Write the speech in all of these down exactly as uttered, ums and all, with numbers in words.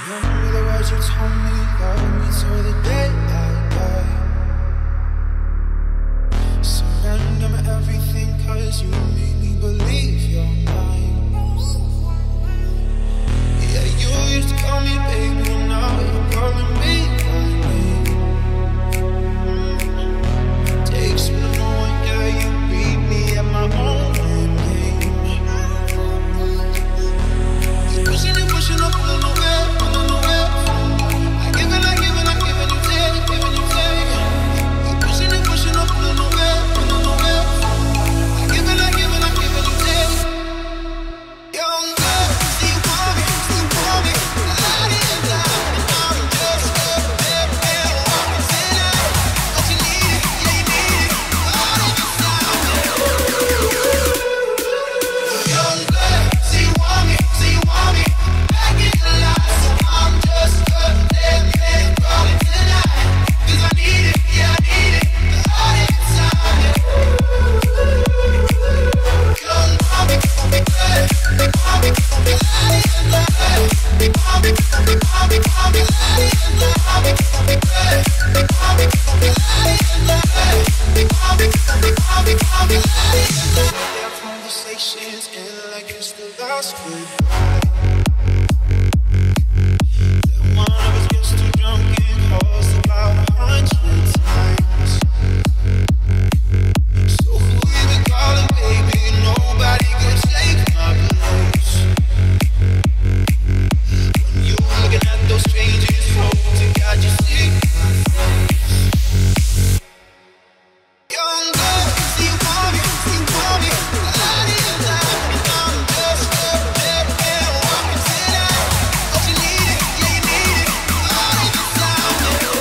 Remember the words you told me, love me till the day I die. Surrender my everything, cause you made me believe you're mine. Yeah, you used to call me baby, now you're calling me by name. Takes me to know it, yeah, you beat me at my own game. You pushing and pushing up, pulling away, pulling away. I give it, I give it, I give it, you take, giving you take. You pushing and pushing up, pulling away, pulling away. I give it, I give it, I give it, you take. Young girl, see you want me, see you want me. I didn't die, and I'm just good, dead and walking tonight. Don't you need it? Yeah, you need it. All of your sound. Young girl, see you want me, see you want me. Back in the line, so I'm just good, dead and walking tonight. 'Cause I need it, yeah, I need it. All of your sound. Young mommy, mommy, good. Big mommy, mommy, I didn't lie. Big mommy, mommy, mommy, mommy, I didn't lie. Big mommy, good. Big mommy, mommy, I didn't lie. Big mommy, mommy, mommy, mommy, I didn't lie. Their conversations end like it's the last goodbye. That one of us gets too drunk and calls about a hundred times. So who you been calling, baby? Nobody could take my place. When you looking at those strangers, hope to God you see my face. Young girl, see you want me, see you want me. I didn't lie, and I'm just good, dead and walking tonight. Don't you need it? Yeah, you need it. All of your sound.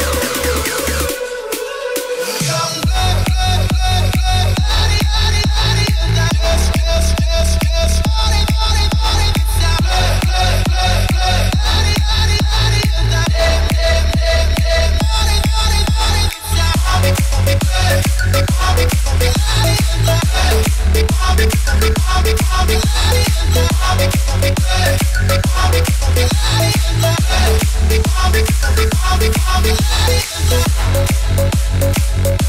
Young girl, girl, girl, girl. I didn't, I didn't, I didn't lie. Just, just, just, just. All of, all of, all of your sound. Girl, girl, girl, girl. I didn't, I didn't, I didn't lie. Damn, damn, damn, damn. All of, all of, all of your sound. Mommy, mommy, good. Big mommy, mommy, I didn't lie. Big mommy, mommy, mommy, mommy, I didn't lie. Big mommy, good. Big mommy, mommy, I didn't lie. Big mommy, mommy, mommy, mommy, I didn't lie.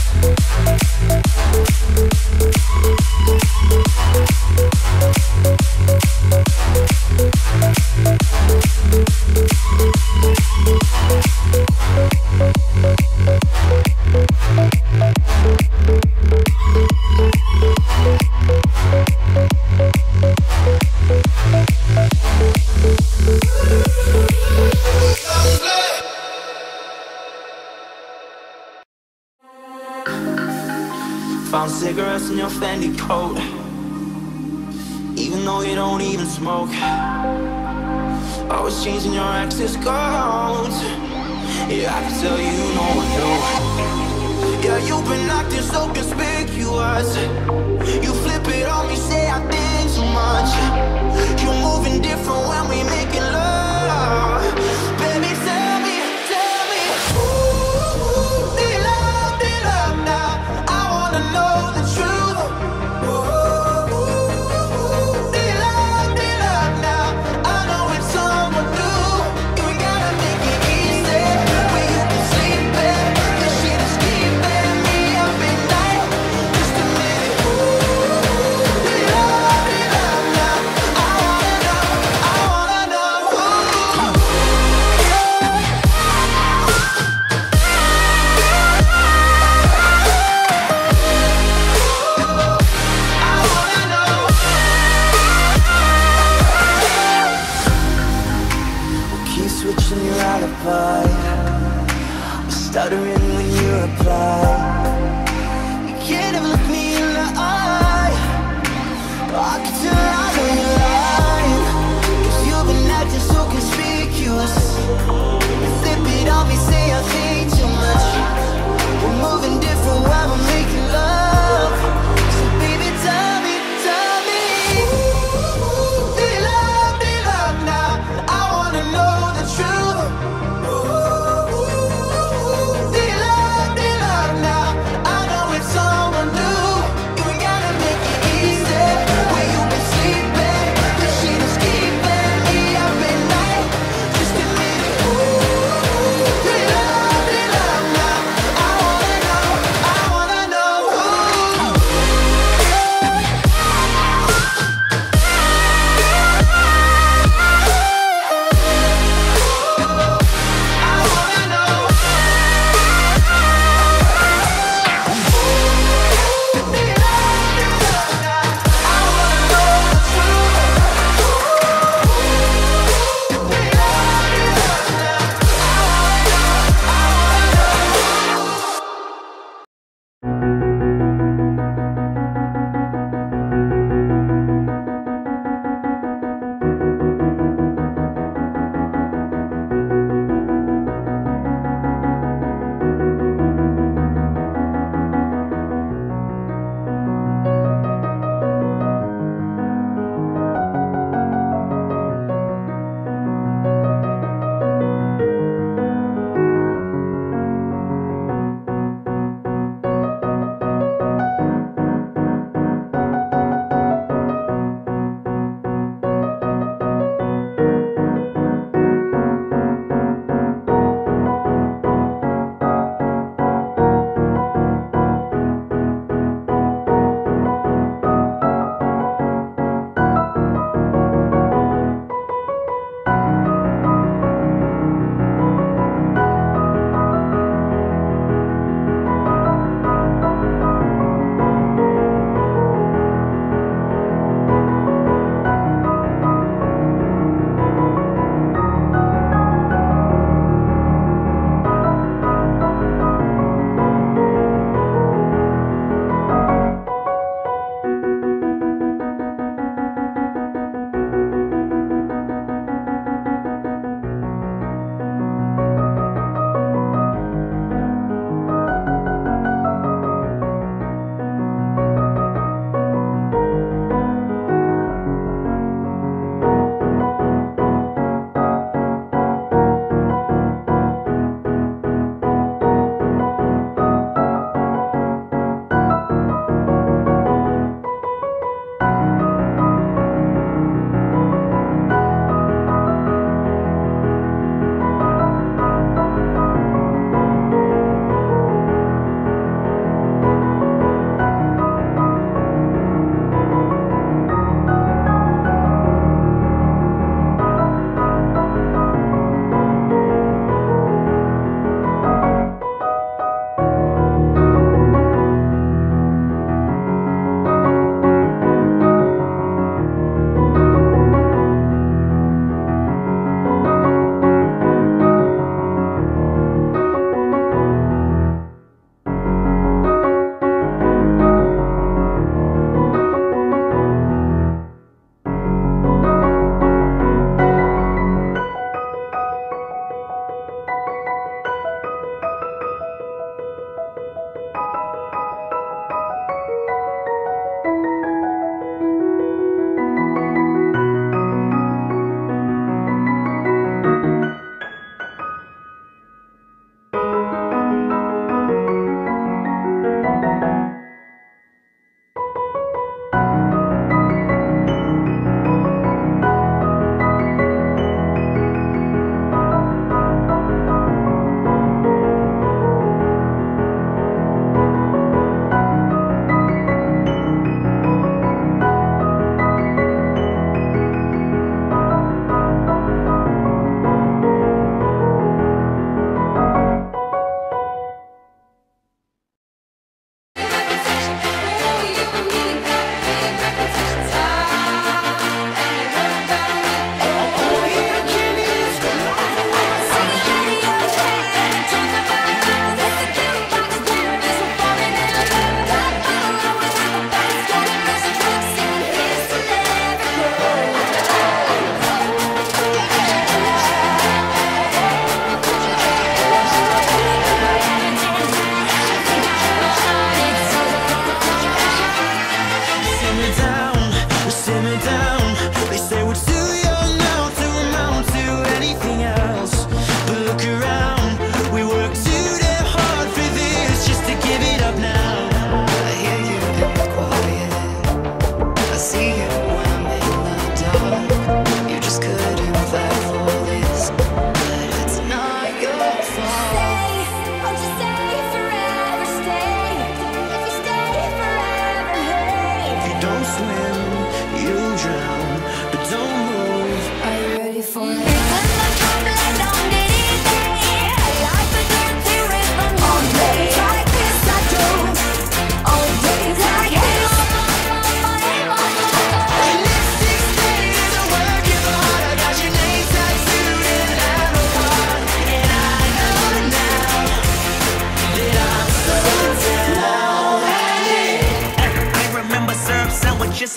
Found cigarettes in your Fendi coat, even though you don't even smoke. Always changing your access codes. Yeah, I can tell you know what do. Yeah, you've been acting so conspicuous. You flip it on me, say I did too much. You're moving different when we making love. Baby, tell me, tell me, ooh, do you love, do you love now? I wanna know the truth. Ooh, do you love, do you love now? I know it's someone new. You gotta make it easy, where you can sleep in. This shit is keeping me up at night. Just a minute. Ooh, do you love, do you love now? I wanna know, I wanna know. Ooh. Keep switching your alibi. I'm stuttering when you reply. You can't even look me in the eye. I can tell I know you're lying, 'cause you've been acting so conspicuous. You flip it on me, say I think too much. We're moving different while we're making love. So baby, tell me, tell me, do you love, do you love now? I wanna know the truth. Do you love, do you love now? I know it's someone new. You ain't gotta make it easy, where you been sleeping.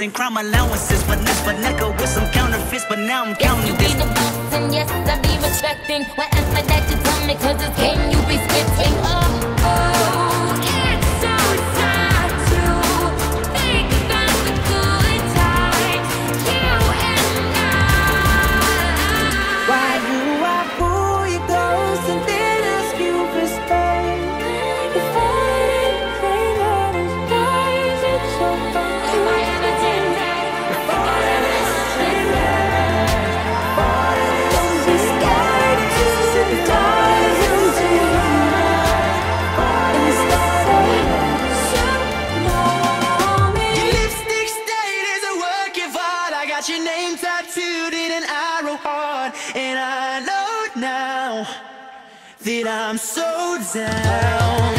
and crime allowances. Finesse for necker with some counterfeits, but now I'm Yes, counting you be this. the boss, and yes, I be respecting whatever that you tell me, cause it's game you be spitting. Oh, oh, it's so sad to think about the good times, you and I. Why do I pull you close and then ask you for space? If I didn't think that it's nice, it's so fun. If I ever did that, falling in don't be scared to dive into instead of so know me. Your lipstick stain is a work of art. I got your name tattooed in an arrow heart, and I know now that I'm so down.